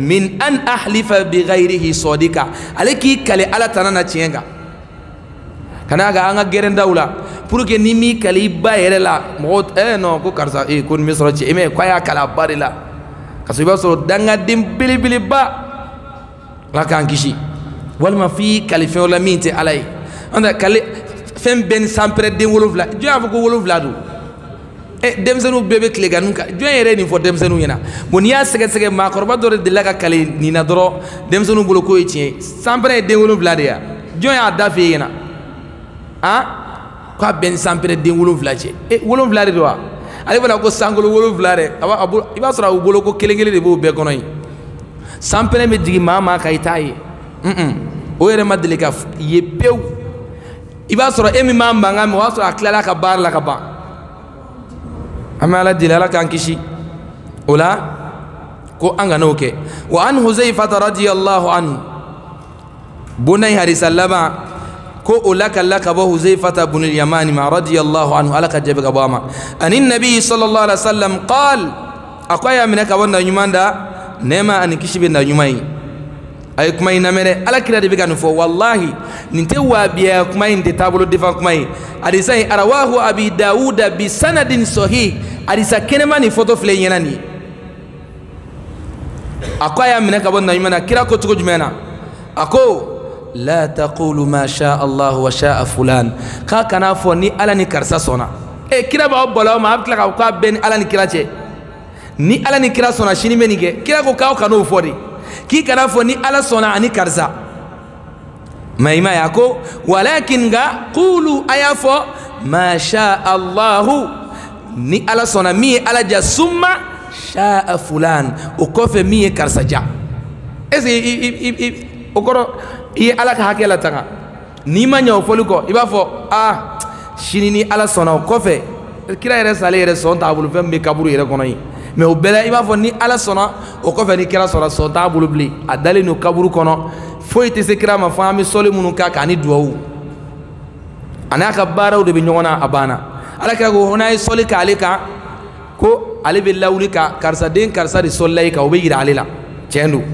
min an ahlifa bi ghayrihi sadiqa aleki kale ala tanana tienga kana ga anga geren dawla pour que ni mi kali ba yere la mo eh non ko karsa e kon misro ci e ko ya kala barila kaso ba so danga dim bili bili ba la kan kishi wal ma fi kalife wala minte alay anda kali fem ben sampre de wolofla jo afu ko wolofla do e demsenu bebe kleganu ka jo yere ni fo demsenu yana bon ya sege sege ma korba do de la ka kali ni na doro demsenu bolo ko yi sampre de wolofla de ya jo ya dafi yana ah ko ben sampre de wolofla ci e wolofla de do ale bana ko sangolo wolofla de aba abu iba sura bolo ko kelengele de bo be kono yi sampre me digi mama kay tay mm o yere madele ka ye pew iba sura emi mamba ngam wa sura klala ka bar la ka ba amala dilala kan kishi ola ko anga noke wa an huzaifa radiyallahu anhu bunay hari sallama ko ulaka laka ba huzaifa ibn al-yaman ma radiyallahu anhu alaka jabaka bama anin nabi sallallahu alaihi wasallam qal aqaya minaka wanda nyumanda nema an kishi be na nyumai ay kuma ina mere ala kira de biga no fo wallahi ninte wa biya kuma inde tabulo defa kuma hadisa arawahu abi daud bi sanadin sahih hadisa kenema ni photo fle yenani akwaya mine ka bonna yimana kira ko tugo jumena ako la taqulu ma sha Allah wa sha fulan ka kana fo ni ala ni karsa sona e kira ba bolo ma abtla ka ko ben ala ni kira che ni ala ni kira sona shini menike kira ko ka no fodi ki kana fo ni ala sona ani karza maima yako walakin ga qulu ayafo ma sha Allah ni ala sona mi ala ja summa sha fulan o kofe mi karza ja esi okoro i ala ka hakela tanga ni ma nyaw foluko iba fo ah shini ni ala sona o kofe kira yere sale yere son tabulu fem be kaburu yere kono yi mais o bela iba fo ni ala sona o kofe ni kira sona son tabulu bli adale no kaburu kono fo ite se kira ma fami sole munu ka kani duwawu anaka baraw de bi nyona abana ala ka go honay sole ka alika ko ali bi lawlika karsa den karsa di sollay ka o be yira alila chendu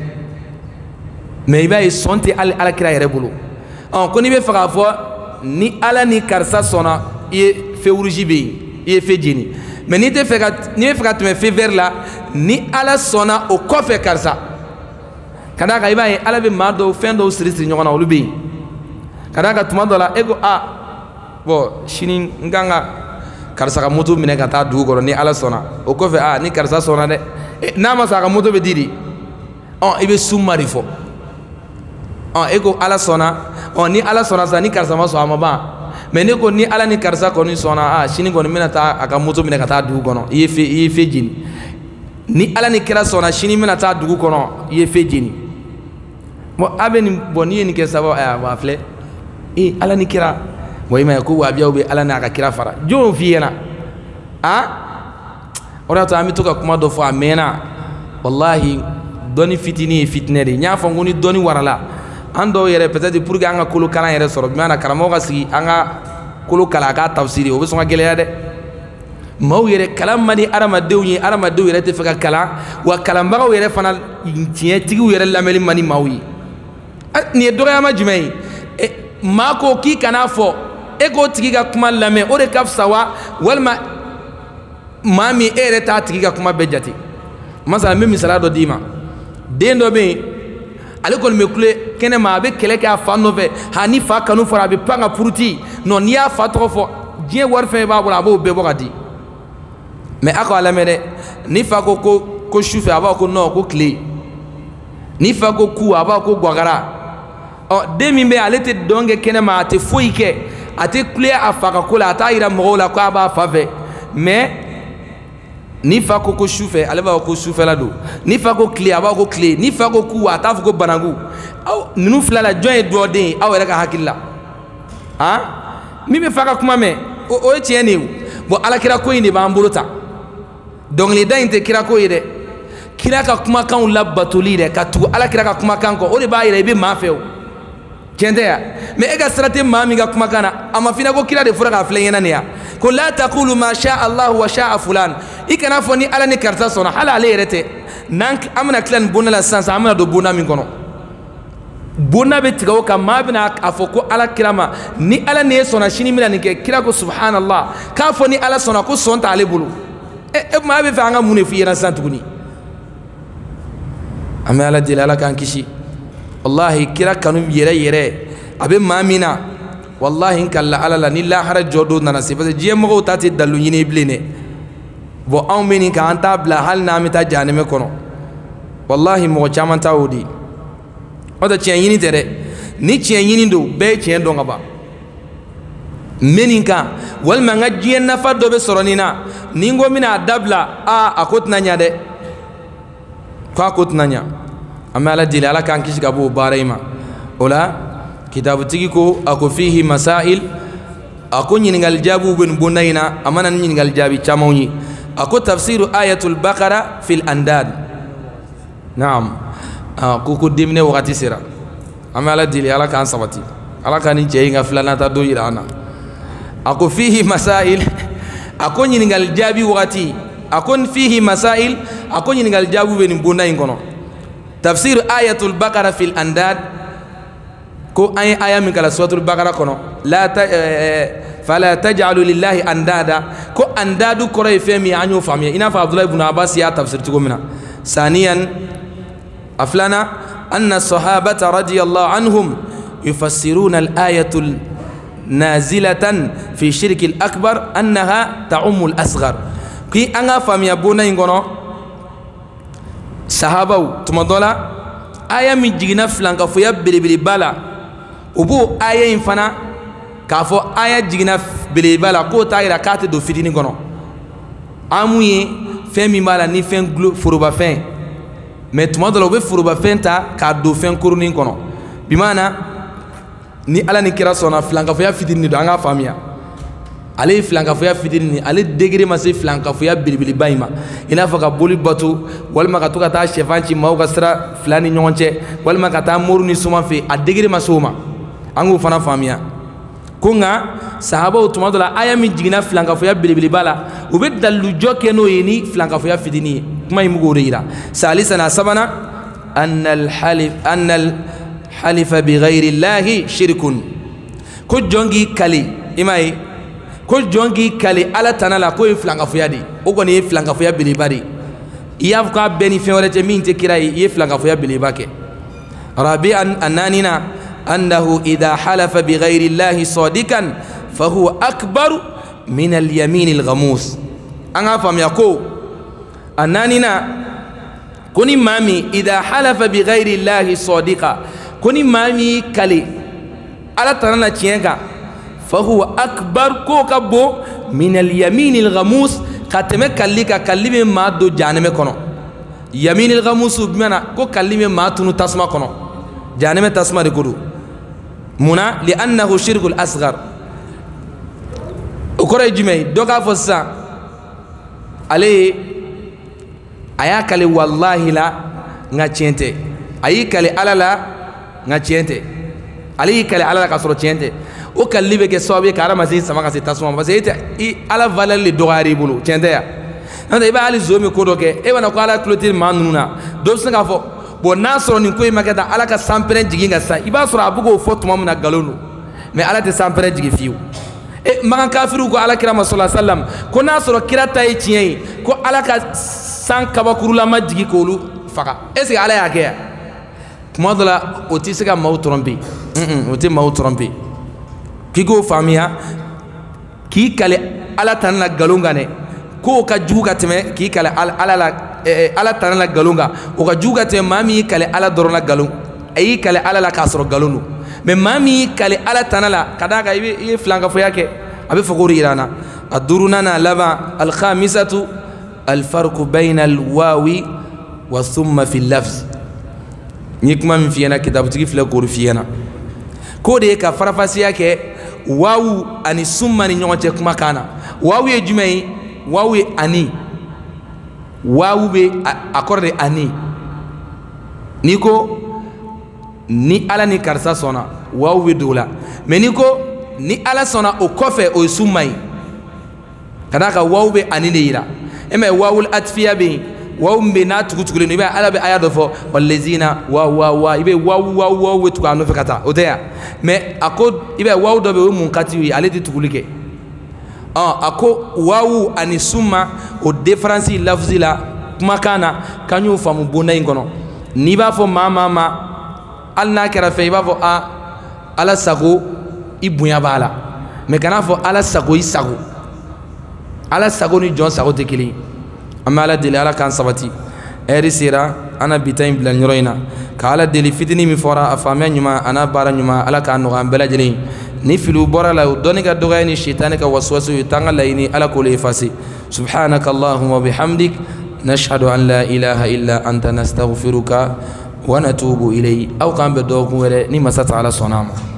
mais iba yi sonti al ala kira yere bulu on ko ni be faga fo ni ala ni karsa sona e fewruji be e fe jeni mais ni te fega ni be faga te fe ver la ni ala sona o kofe karsa kada ka iba yi ala be mado fendo siri siri nyona olubi kada ka tuma dola ego a bo shini nganga karsa ka moto mine ka ta du goro ni ala sona o kofe a ni karsa sona de na ma sa ka moto be didi on ibe sumari fo on ego ala sona on ni ala sona sa ni karsa ma so amaba mais ne ko ni ala ni karsa ko ni sona a shini ko ni mina ta aka moto mina ka ta du gono ye fe ye fe jini ni ala ni kira sona shini mina ta du gono ye fe jini mo abeni boni ni ke sabo a wa fle e ala ni kira boy ma ko wa biya be ala na ka kira fara jo fiena a ora to ami to ka kuma do fo amena wallahi doni fitini fitneri nya fo ngoni doni warala ando yere peut-être pour nga kulu kala yere soro mana karamo ga sigi anga kulu kala ga tafsiri o be songa gele de maw yere kalam mani arama dewni arama dew yere te feka kala wa kalam ba yere fana tiye tigi yere lameli mani mawi ni do ya ma jumai e mako ki kana fo e go tigi ga kuma lame o de kaf sawa walma mami ere ta tigi ga kuma bejati masala memi sala do dima dendo be ale ko me kule kene ma be kele ka fa no ve hani fa kanu fara be panga puruti non ya fa to fo je war fe ba bula bo be bokati mais ako ala mere ni fa ko ko ko shufe aba ko no ko clé ni fa ko ku aba ko gwagara o de mi be ale te donge kene ma te foike ate clé afa ka ko la ta ira mo la ko aba fa ve mais ni fa ko ko shufe ale ba ko shufe la do ni fa ko clé aba ko clé ni fa ko ku ata ko banangu aw nunu flala joy do de aw reka hakilla ha mi be fa ka kuma me o o tieni bo ala kira ko indi ba ambuluta donc les dain te kira ko ide kira ka kuma kan la batuli de ka tu ala kira ka kuma kan ko o de ba ire be ma feo kende ya me ega strate ma mi ga kuma kana ama fina ko kira de fura ka flen yana ne ya ko la taqulu ma sha Allah wa sha fulan ikana foni ala ni karta sona hala ale rete nan amna klan bonna la sans amna do bonna min kono bonna be tigaw ka ma bina afoko ala kirama ni ala ne sona shini mina ni ke kira ko subhanallah ka fo ni ala sona ko son ta ale bulu e e ma be fa nga mune fi yana santuguni ame ala dilala kan kishi wallahi kira kanu yere yere abe mamina wallahi kala ala la ni la hara jodo nana se parce je mo tati dalu nyine blene bo aw meni ka anta bla hal na mita janeme kono wallahi mo chama tawdi oda cien yini tere ni cien yini do be cien do ngaba meninka wal manga jien na fa do be soronina ningo mina dabla a akotna nya de ko akotna nya amala dilala kan kishi gabu baraima ola kitabu tigi ko ako fihi masail ako nyingal jabu ben bonaina amana nyingal jabi chamawni ako tafsiru ayatul baqara fil andad naam kuku dimne wakati sira amala dili ala kan sabati ala kan je nga flana ta do irana ako fihi masail ako nyingal jabi wakati ako fihi masail ako nyingal jabu ben bonain kono tafsir ayatul baqara fil andad ko ay aya min kala suratul baqara kono la ta fala taj'alu lillahi andada ko andadu koray femi anyo famiya ina fa abdullah ibn abbas ya tafsir tugo mina saniyan aflana anna sahabata radiyallahu anhum yufassiruna al-ayatul nazilatan fi shirk al-akbar annaha ta'ummu al-asghar ki anga famiya bona ingono sahabaw tumadola aya mi jigina flanka fo ya bilibili bala ubu aya infana kafo aya jigina bilibili bala ko tayira kate do fitini gono amuye femi mala ni fen glo furuba fen mais tumadola obe furuba fen ta ka do fen kuruni kono bimana ni ala ni kira sona flanka fo ya fitini do anga famia ale flanka fo ya fitini ale degré ma se flanka fo ya bilibili bayma ina faka boli batu walma ka to ka ta chefanci mawga sra flani nyonche walma ka ta moru ni suma fe a degré ma soma angu fana famia kunga sahaba utumadola aya min jigina flanka fo ya bilibili bala ube dalu joke no yini flanka fo ya fitini kuma imugo reira salisana sabana annal halif annal halifa bighayri llahi shirkun ko jongi kali imai ko jongi kali ala tanala ko flanka fo ya di o goni flanka fo ya bilibari iyaf ka beni fewrete min te kirai ye flanka fo ya bilibake rabi'an ananina أنه إذا حلف بغير الله صادقا فهو أكبر من اليمين الغموس أنا فهم يقول أننا كوني مامي إذا حلف بغير الله صادقا كوني مامي كلي على ترنا تينكا فهو أكبر كوكبو من اليمين الغموس كاتمه كليكا كلمه ما دو جانمه كنو يمين الغموس بمعنى كو كلمه ما تنو تسمع كنو جانمه تسمع دكورو منا لأنه شرك الأصغر أقرأ جمعي دوكا فسا عليه أيا كلي والله لا ناتشينته أي كلي على لا ناتشينته عليه كلي على لا كسر تشينته وكلي بك سوابي كارا مزين سما كسي تسمع بس إيه إيه على فلل لدواري بلو تشينته يا أنت إبا على زومي كودوك إيه وانا قالا كلوتين ما نونا دوبسنا كافو bon na soro ni koy makata ala ka sampere jigi nga sa iba soro abugo foto mamuna galonu mais ala te sampere jigi fiu e magan kafiru ko ala kira sallallahu alaihi wasallam ko na soro kira tay tiyen ko ala ka san kabakuru la majigi ko lu faka est ce que ala ya ke kuma dola oti se ka maw tromper mm oti maw tromper kigo famia ki kale ala tan la galonga ne ko ka juga teme ki kale ala la ala tan la galonga o ka juga teme mami kale ala dorona galon ayi kale ala la kasro galonu mais mami kale ala tan la kadaka yi flanka fo yake abe fogori irana aduruna na laba al khamisatu al farq bayna al wawi wa thumma fi al lafz nikma min fiyana kitabu tigi fila gor fiyana ko de ka farafasi yake wawu ani summa ni nyonche kuma kana wawu e jumai wawu ani wawu be accordé ani niko ni ala ni karsa sona wawu be dola mais niko ni ala sona o kofe o sumai kadaka wawu be ani de ira eme wawu atfiya be wawu be n'a tugu tugulen i b'a ala bɛ aya dɔ fɔ walezina wa wa wa i bɛ wawu wawu wawu bɛ tugu a nɔfɛ ka taa o tɛ yan mais a ko i bɛ wawu dɔ bɛ o ye munkatiw ye ale tɛ tuguli kɛ ɔ a ko wawu ani summa o différence lafzi la kumakan na k'an y'o faamu bonda in kɔnɔ n'i b'a fɔ maa maa ma hali n'a kɛra fɛn i b'a fɔ a ala sago i bonya b'a la mais kana fɔ ala sago i sago ala sago ni jɔn sago tɛ kelen ye an bɛ ala deli ala k'an sabati ɛri sera an na bita in bila nin yɔrɔ in na ka ala deli fitinin min fɔra a faamuya ɲuman a n'a baara ɲuman ala k'a nɔgɔya an bɛɛ lajɛlen ni filiw bɔra la o dɔnni ka dɔgɔya ni sitani ka wasuwasu ye t'an ka laɲini ala k'o le effacer subhanaka allahumma wa bihamdik nashhadu an la ilaha illa anta nastaghfiruka wa natubu ilayk aw k'an bɛn dɔgɔkun wɛrɛ ni masa taala sɔnna a ma